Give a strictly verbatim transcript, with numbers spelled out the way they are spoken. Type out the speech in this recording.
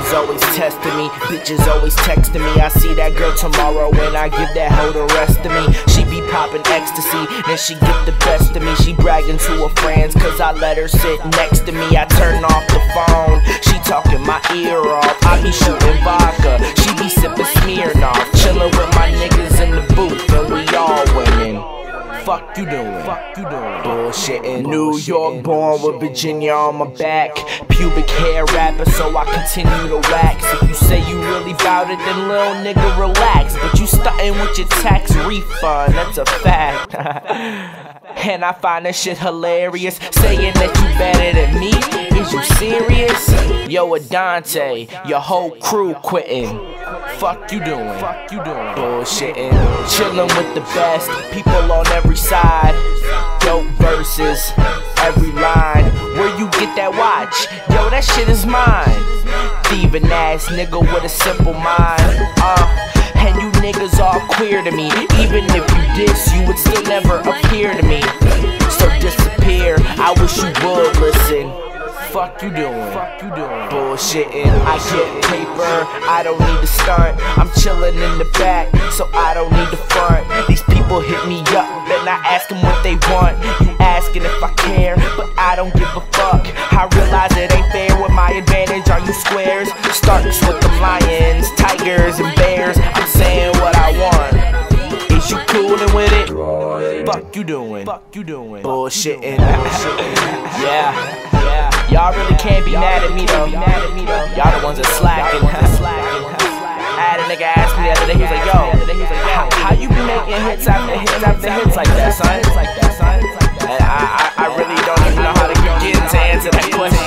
Niggas always testing me, bitches always texting me. I see that girl tomorrow when I give that hoe the rest of me. She be popping ecstasy, then she get the best of me. She bragging to her friends cause I let her sit next to me. I turn off the phone, she talking my ear off. I be shooting vodka, she be sipping Smirnoff. Chillin' with my niggas in the booth and we all winning. Fuck you doing? Fuck you doing? Bullshitting. New York born with Virginia on my back. Pubic hair rapper, so I continue to wax. If you say you really bout it, then little nigga relax. But you startin' with your tax refund, that's a fact. And I find that shit hilarious. Saying that you better than me, is you serious? Yo, Adante, your whole crew quitting. Fuck you doing? Fuck you doing? Bullshitting. Chillin' with the best, people on every side. Dope verses, every line. Where you get that watch? Yo, that shit is mine. Thieving ass nigga with a simple mind. Uh, and you niggas all queer to me. Even if you diss, you would still never appear to me. So disappear, I wish you would listen. Fuck you doing? Fuck you doing? Bullshitting. I get paper, I don't need to stunt. I'm chillin' in the back, so I don't need to front. These people hit me up, then I ask them what they want. You asking if I care, but I don't give a fuck. I realize it ain't fair with my advantage on you squares. Starks with the lions, tigers, and bears. I'm saying what I want. Is you coolin' with it? Fuck you doing? Fuck you doing? Bullshitting. Yeah. Y'all really can't be mad at me though. Y'all the ones that slacking. I had a nigga ask me the other day, he was like, yo, how, how you be making hits after hits after hits like that, son? And I, I, I really don't even know how to begin to answer that question.